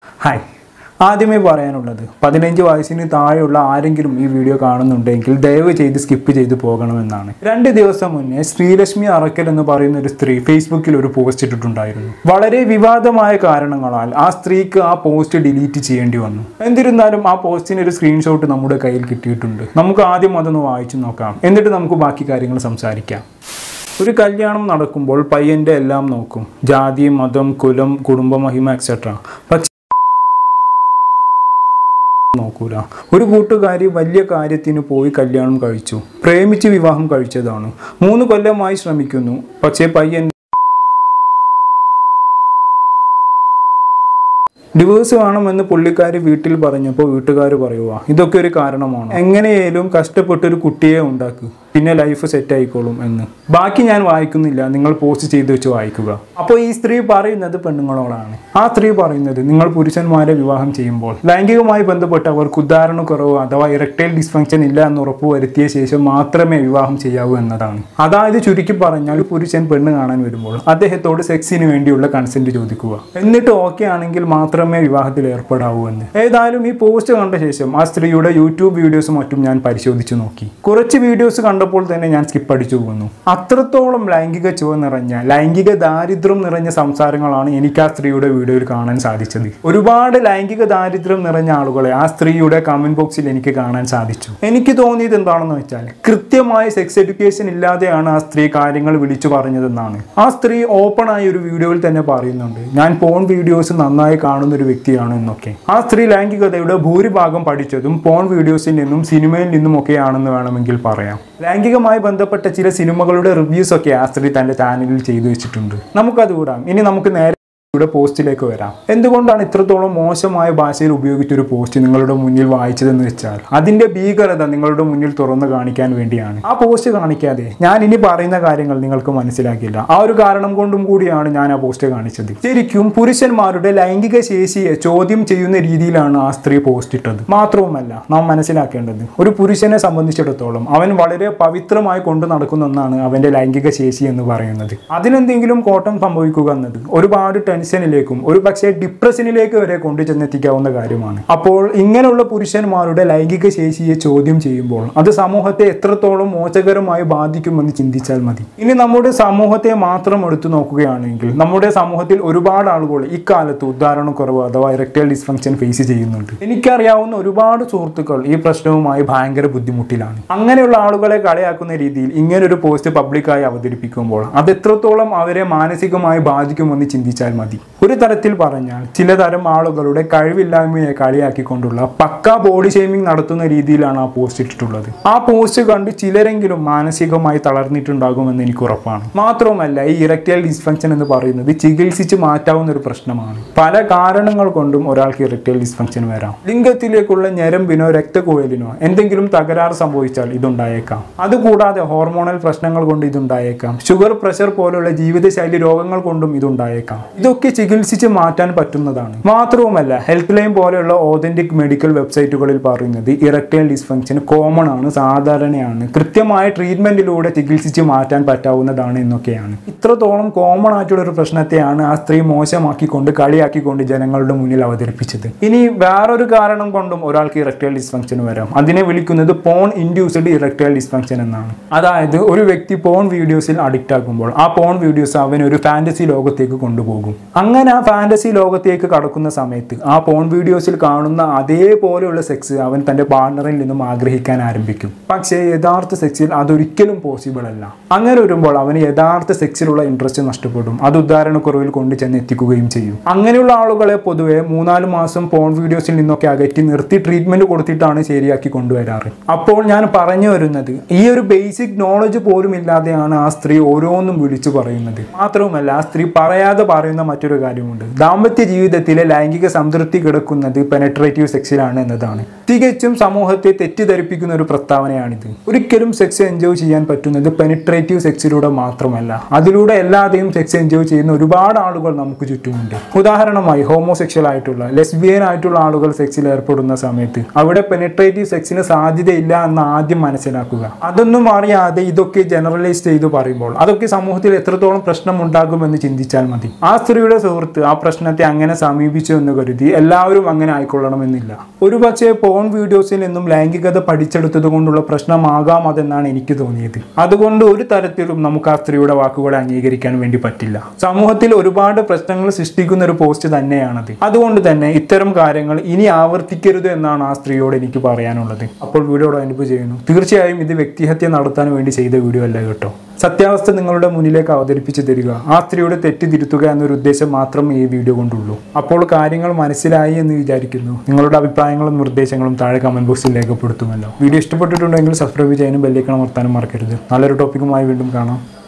Hi. ആദ്യമേ പറയാനുള്ളത് 15 വയസ്സിന് താഴെയുള്ള ആരെങ്കിലും ഈ വീഡിയോ കാണുന്നുണ്ടെങ്കിൽ ദയവ് ചെയ്ത് സ്കിപ്പ് ചെയ്ത് പോകണമെന്നാണ്. 2 ദിവസം മുന്നേ ശ്രീലക്ഷ്മി അറക്കൽ എന്ന് പറയുന്ന ഒരു സ്ത്രീ ഫേസ്ബുക്കിൽ ഒരു പോസ്റ്റ് ഇട്ടിട്ടുണ്ടായിരുന്നു. വളരെ വിവാദമായ കാരണങ്ങളാൽ ആ സ്ത്രീക്ക് ആ പോസ്റ്റ് ഡിലീറ്റ് ചെയ്യേണ്ടി വന്നു. എന്നിരുന്നാലും ആ പോസ്റ്റിന് ഒരു സ്ക്രീൻഷോട്ട് നമ്മുടെ കയ്യിൽ കിട്ടിയിട്ടുണ്ട്. നമുക്ക് ആദ്യം അതൊന്ന് വായിച്ചു നോക്കാം, എന്നിട്ട് നമുക്ക് ബാക്കി കാര്യങ്ങൾ സംസാരിക്കാം. ഒരു കല്യാണം നടക്കുമ്പോൾ പയ്യന്റെ എല്ലാം നോക്കും, ജാതി, മതം, കുലം, കുടുംബമഹിമ എക്സെട്ര. നോക്കൂല. ഒരു കൂട്ടുകാരി വലിയ കാര്യത്തിന് പോയി കല്യാണം കഴിച്ചു, പ്രേമിച്ച് വിവാഹം കഴിച്ചതാണ്. 3 കൊല്ലമായി ശ്രമിക്കുന്നു, പക്ഷേ പയ്യൻ ഡിവോഴ്സ് വേണമെന്ന് പുള്ളിക്കാരി വീട്ടിൽ പറഞ്ഞപ്പോൾ വീട്ടുകാർ പറയുക ഇതൊക്കെ ഒരു കാരണമാണ്, എങ്ങനെയായാലും കഷ്ടപ്പെട്ടൊരു കുട്ടിയെ ഉണ്ടാക്കുക, പിന്നെ ലൈഫ് സെറ്റ് ആയിക്കോളും എന്ന്. ബാക്കി ഞാൻ വായിക്കുന്നില്ല, നിങ്ങൾ പോസ്റ്റ് ചെയ്ത് വെച്ച് വായിക്കുക. അപ്പോൾ ഈ സ്ത്രീ പറയുന്നത് പെണ്ണുങ്ങളോടാണ്. ആ സ്ത്രീ പറയുന്നത് നിങ്ങൾ പുരുഷന്മാരെ വിവാഹം ചെയ്യുമ്പോൾ ലൈംഗികമായി ബന്ധപ്പെട്ട് അവർക്ക് ഉദാഹരണക്കുറവ് അഥവാ ഇറക്ടൈൽ ഡിസ്ഫങ്ഷൻ ഇല്ല എന്ന് ഉറപ്പുവരുത്തിയ ശേഷം മാത്രമേ വിവാഹം ചെയ്യാവൂ എന്നതാണ്. അതായത് ചുരുക്കി പറഞ്ഞാൽ പുരുഷൻ പെണ്ണ് കാണാൻ വരുമ്പോൾ അദ്ദേഹത്തോട് സെക്സിന് വേണ്ടിയുള്ള കൺസെന്റ് ചോദിക്കുക, എന്നിട്ട് ഓക്കെ ആണെങ്കിൽ മാത്രമേ വിവാഹത്തിൽ ഏർപ്പെടാവൂ എന്ന്. ഏതായാലും ഈ പോസ്റ്റ് കണ്ട ശേഷം ആ സ്ത്രീയുടെ യൂട്യൂബ് വീഡിയോസും മറ്റും ഞാൻ പരിശോധിച്ചു നോക്കി. കുറച്ച് വീഡിയോസ് കണ്ടപ്പോൾ തന്നെ ഞാൻ സ്കിപ്പ് അടിച്ചു പോകുന്നു. അത്രത്തോളം ലൈംഗിക ചുവ നിറഞ്ഞ, ലൈംഗിക ദാരിദ്ര്യം നിറഞ്ഞ സംസാരങ്ങളാണ് എനിക്ക് ആ സ്ത്രീയുടെ വീഡിയോയിൽ കാണാൻ സാധിച്ചത്. ഒരുപാട് ലൈംഗിക ദാരിദ്ര്യം നിറഞ്ഞ ആളുകളെ ആ സ്ത്രീയുടെ കമന്റ് ബോക്സിൽ എനിക്ക് കാണാൻ സാധിച്ചു. എനിക്ക് തോന്നിയത് എന്താണെന്ന് വെച്ചാൽ കൃത്യമായ സെക്സ് എഡ്യൂക്കേഷൻ ഇല്ലാതെയാണ് ആ സ്ത്രീ കാര്യങ്ങൾ വിളിച്ചു പറഞ്ഞതെന്നാണ്. ആ സ്ത്രീ ഓപ്പൺ ആയ ഒരു വീഡിയോയിൽ തന്നെ പറയുന്നുണ്ട്, ഞാൻ പോൺ വീഡിയോസ് നന്നായി കാണുന്ന ഒരു വ്യക്തിയാണ് എന്നൊക്കെ. ആ സ്ത്രീ ലൈംഗികതയുടെ ഭൂരിഭാഗം പഠിച്ചതും പോൺ വീഡിയോസിൽ നിന്നും സിനിമയിൽ നിന്നും ഒക്കെയാണെന്ന് വേണമെങ്കിൽ പറയാം. ലൈംഗികമായി ബന്ധപ്പെട്ട ചില സിനിമകളുടെ റിവ്യൂസ് ഒക്കെ ആ സ്ത്രീ തന്റെ ചാനലിൽ ചെയ്തു വെച്ചിട്ടുണ്ട്. നമുക്കത് വിടാം. ഇനി നമുക്ക് നേരെ പോസ്റ്റിലേക്ക് വരാം. എന്തുകൊണ്ടാണ് ഇത്രത്തോളം മോശമായ ഭാഷയിൽ ഉപയോഗിച്ചൊരു പോസ്റ്റ് നിങ്ങളുടെ മുന്നിൽ വായിച്ചതെന്ന് വെച്ചാൽ അതിന്റെ ഭീകരത നിങ്ങളുടെ മുന്നിൽ തുറന്നു കാണിക്കാൻ വേണ്ടിയാണ്. ആ പോസ്റ്റ് കാണിക്കാതെ ഞാൻ ഇനി പറയുന്ന കാര്യങ്ങൾ നിങ്ങൾക്ക് മനസ്സിലാക്കില്ല. ആ ഒരു കാരണം കൊണ്ടും കൂടിയാണ് ഞാൻ ആ പോസ്റ്റ് കാണിച്ചത്. ശരിക്കും പുരുഷന്മാരുടെ ലൈംഗിക ശേഷിയെ ചോദ്യം ചെയ്യുന്ന രീതിയിലാണ് ആ സ്ത്രീ പോസ്റ്റ് ഇട്ടത്. മാത്രവുമല്ല, നാം മനസ്സിലാക്കേണ്ടത് ഒരു പുരുഷനെ സംബന്ധിച്ചിടത്തോളം അവൻ വളരെ പവിത്രമായി കൊണ്ടു നടക്കുന്ന ഒന്നാണ് അവന്റെ ലൈംഗിക ശേഷി എന്ന് പറയുന്നത്. അതിനെന്തെങ്കിലും കോട്ടം സംഭവിക്കുക എന്നത് ഒരുപാട് ടെൻഷനിലേക്കും ഒരു പക്ഷേ ഡിപ്രഷനിലേക്ക് വരെ കൊണ്ടുചെന്നെത്തിക്കാവുന്ന കാര്യമാണ്. അപ്പോൾ ഇങ്ങനെയുള്ള പുരുഷന്മാരുടെ ലൈംഗിക ശേഷിയെ ചോദ്യം ചെയ്യുമ്പോൾ അത് സമൂഹത്തെ എത്രത്തോളം മോശകരമായി ബാധിക്കുമെന്ന് ചിന്തിച്ചാൽ മതി. ഇനി നമ്മുടെ സമൂഹത്തെ മാത്രം എടുത്തു നോക്കുകയാണെങ്കിൽ നമ്മുടെ സമൂഹത്തിൽ ഒരുപാട് ആളുകൾ ഇക്കാലത്ത് ഉദാഹരണക്കുറവ് അഥവാ ഇറക്ടൈൽ ഡിസ്ഫങ്ഷൻ ഫേസ് ചെയ്യുന്നുണ്ട്. എനിക്കറിയാവുന്ന ഒരുപാട് സുഹൃത്തുക്കൾ ഈ പ്രശ്നവുമായി ഭയങ്കര ബുദ്ധിമുട്ടിലാണ്. അങ്ങനെയുള്ള ആളുകളെ കളിയാക്കുന്ന രീതിയിൽ ഇങ്ങനൊരു പോസ്റ്റ് പബ്ലിക്കായി അവതരിപ്പിക്കുമ്പോൾ അത് എത്രത്തോളം അവരെ മാനസികമായി ബാധിക്കുമെന്ന് ചിന്തിച്ചാൽ മതി. ഒരു തരത്തിൽ പറഞ്ഞാൽ ചിലതരം ആളുകളുടെ കഴിവില്ലായ്മയെ കളിയാക്കിക്കൊണ്ടുള്ള പക്കാ ബോഡി ഷെയ്മിംഗ് നടത്തുന്ന രീതിയിലാണ് ആ പോസ്റ്റ് ഇട്ടിട്ടുള്ളത്. ആ പോസ്റ്റ് കണ്ട് ചിലരെങ്കിലും മാനസികമായി തളർന്നിട്ടുണ്ടാകുമെന്ന് എനിക്ക് ഉറപ്പാണ്. മാത്രവുമല്ല, ഈ ഇറക്ടൈൽ ഡിസ്ഫങ്ഷൻ എന്ന് പറയുന്നത് ചികിത്സിച്ച് മാറ്റാവുന്ന ഒരു പ്രശ്നമാണ്. പല കാരണങ്ങൾ കൊണ്ടും ഒരാൾക്ക് ഇറക്ടൈൽ ഡിസ്ഫങ്ഷൻ വരാം. ലിംഗത്തിലേക്കുള്ള ഞരമ്പിനോ രക്തക്കുഴലിനോ എന്തെങ്കിലും തകരാറ് സംഭവിച്ചാൽ ഇതുണ്ടായേക്കാം. അതുകൂടാതെ ഹോർമോണൽ പ്രശ്നങ്ങൾ കൊണ്ട് ഇതുണ്ടായേക്കാം. ഷുഗർ, പ്രഷർ പോലുള്ള ജീവിതശൈലി രോഗങ്ങൾ കൊണ്ടും ഇതുണ്ടായേക്കാം. ഇതൊക്കെ ചികിത്സിച്ച് മാറ്റാൻ പറ്റുന്നതാണ്. മാത്രവുമല്ല, ഹെൽത്ത് ലൈൻ പോലെയുള്ള ഓതന്റിക് മെഡിക്കൽ വെബ്സൈറ്റുകളിൽ പറയുന്നത് ഇറക്ടൈൽ ഡിസ്ഫങ്ഷൻ കോമൺ ആണ്, സാധാരണയാണ്, കൃത്യമായ ട്രീറ്റ്മെന്റിലൂടെ ചികിത്സിച്ച് മാറ്റാൻ പറ്റാവുന്നതാണ് എന്നൊക്കെയാണ്. ഇത്രത്തോളം കോമൺ ആയിട്ടുള്ള ഒരു പ്രശ്നത്തെയാണ് ആ സ്ത്രീ മോശമാക്കിക്കൊണ്ട് കളിയാക്കിക്കൊണ്ട് ജനങ്ങളുടെ മുന്നിൽ അവതരിപ്പിച്ചത്. ഇനി വേറൊരു കാരണം കൊണ്ടും ഒരാൾക്ക് ഇറക്ടൈൽ ഡിസ്ഫങ്ഷൻ വരാം. അതിനെ വിളിക്കുന്നത് പോൺ ഇൻഡ്യൂസ്ഡ് ഇറക്ടൈൽ ഡിസ്ഫങ്ഷൻ എന്നാണ്. അതായത് ഒരു വ്യക്തി പോൺ വീഡിയോസിൽ അഡിക്റ്റ് ആകുമ്പോൾ ആ പോൺ വീഡിയോസ് അവൻ ഒരു ഫാന്റസി ലോകത്തേക്ക് കൊണ്ടുപോകും. അങ്ങനെ ആ ഫാന്റസി ലോകത്തേക്ക് കടക്കുന്ന സമയത്ത് ആ പോൺ വീഡിയോസിൽ കാണുന്ന അതേപോലെയുള്ള സെക്സ് അവൻ തന്റെ പാർട്ണറിൽ നിന്നും ആഗ്രഹിക്കാൻ ആരംഭിക്കും. പക്ഷേ യഥാർത്ഥ സെക്സിൽ അതൊരിക്കലും പോസിബിൾ അല്ല. അങ്ങനെ വരുമ്പോൾ അവന് യഥാർത്ഥ സെക്സിലുള്ള ഇൻട്രസ്റ്റ് നഷ്ടപ്പെടും. അത് ഉദാഹരണക്കുറവിൽ കൊണ്ടു ചെന്ന് എത്തിക്കുകയും ചെയ്യും. അങ്ങനെയുള്ള ആളുകളെ പൊതുവെ 3-4 മാസം പോൺ വീഡിയോസിൽ നിന്നൊക്കെ അകറ്റി നിർത്തി ട്രീറ്റ്മെന്റ് കൊടുത്തിട്ടാണ് ശരിയാക്കി കൊണ്ടുവരാറ്. അപ്പോൾ ഞാൻ പറഞ്ഞു വരുന്നത് ഈ ഒരു ബേസിക് നോളജ് പോലും ഇല്ലാതെയാണ് ആ സ്ത്രീ ഓരോന്നും വിളിച്ചു പറയുന്നത്. മാത്രവുമല്ല, ആ സ്ത്രീ പറയാതെ പറയുന്ന മറ്റൊരു കാര്യമുണ്ട്. ദാമ്പത്യ ജീവിതത്തിലെ ലൈംഗിക സംതൃപ്തി കിടക്കുന്നത് പെനട്രേറ്റീവ് സെക്സിലാണ് എന്നതാണ്. തികച്ചും സമൂഹത്തെ തെറ്റിദ്ധരിപ്പിക്കുന്ന ഒരു പ്രസ്താവനയാണിത്. ഒരിക്കലും സെക്സ് എൻജോയ് ചെയ്യാൻ പറ്റുന്നത് പെനിട്രേറ്റീവ് സെക്സിലൂടെ മാത്രമല്ല, അതിലൂടെ എല്ലാതെയും സെക്സ് എൻജോയ് ചെയ്യുന്ന ഒരുപാട് ആളുകൾ നമുക്ക് ചുറ്റുമുണ്ട്. ഉദാഹരണമായി ഹോമോസെക്ഷൽ ആയിട്ടുള്ള, ലെസ്ബിയൻ ആയിട്ടുള്ള ആളുകൾ സെക്സിൽ ഏർപ്പെടുന്ന സമയത്ത് അവിടെ പെനിട്രേറ്റീവ് സെക്സിന് സാധ്യതയില്ല എന്ന് ആദ്യം മനസ്സിലാക്കുക. അതൊന്നും അറിയാതെ ഇതൊക്കെ ജനറലൈസ് ചെയ്ത് പറയുമ്പോൾ അതൊക്കെ സമൂഹത്തിൽ എത്രത്തോളം പ്രശ്നം ഉണ്ടാകുമെന്ന് ചിന്തിച്ചാൽ മതി. ആ സ്ത്രീയുടെ സുഹൃത്ത് ആ പ്രശ്നത്തെ അങ്ങനെ സമീപിച്ചു എന്ന് കരുതി എല്ലാവരും അങ്ങനെ ആയിക്കൊള്ളണമെന്നില്ല. ഒരുപക്ഷെ പോൺ വീഡിയോസിൽ നിന്നും ലൈംഗികത പഠിച്ചെടുത്തത് കൊണ്ടുള്ള പ്രശ്നമാകാം അതെന്നാണ് എനിക്ക് തോന്നിയത്. അതുകൊണ്ട് ഒരു തരത്തിലും നമുക്ക് ആ സ്ത്രീയുടെ വാക്കുകളെ അംഗീകരിക്കാൻ വേണ്ടി പറ്റില്ല. സമൂഹത്തിൽ ഒരുപാട് പ്രശ്നങ്ങൾ സൃഷ്ടിക്കുന്ന ഒരു പോസ്റ്റ് തന്നെയാണത്. അതുകൊണ്ട് തന്നെ ഇത്തരം കാര്യങ്ങൾ ഇനി ആവർത്തിക്കരുത് എന്നാണ് ആ സ്ത്രീയോട് എനിക്ക് പറയാനുള്ളത്. അപ്പോൾ വീഡിയോ അനുഭവം ചെയ്യുന്നു. തീർച്ചയായും ഇത് വ്യക്തിഹത്യ നടത്താൻ വേണ്ടി ചെയ്ത വീഡിയോ അല്ല കേട്ടോ. സത്യാവസ്ഥ നിങ്ങളുടെ മുന്നിലേക്ക് അവതരിപ്പിച്ചു തരിക, ആ സ്ത്രീയുടെ തെറ്റ് തിരുത്തുക എന്നൊരു ഉദ്ദേശം മാത്രമേ ഈ വീഡിയോ കൊണ്ടുള്ളൂ. അപ്പോൾ കാര്യങ്ങൾ മനസ്സിലായി എന്ന് വിചാരിക്കുന്നു. നിങ്ങളുടെ അഭിപ്രായങ്ങളും നിർദ്ദേശങ്ങളും താഴെ കമന്റ് ബോക്സിൽ രേഖപ്പെടുത്തുമല്ലോ. വീഡിയോ ഇഷ്ടപ്പെട്ടിട്ടുണ്ടെങ്കിൽ സബ്സ്ക്രൈബ് ചെയ്യാനും ബെല്ലൈക്കൺ അമർത്താനും മറക്കരുത്. നല്ലൊരു ടോപ്പിക്കുമായി വീണ്ടും കാണാം.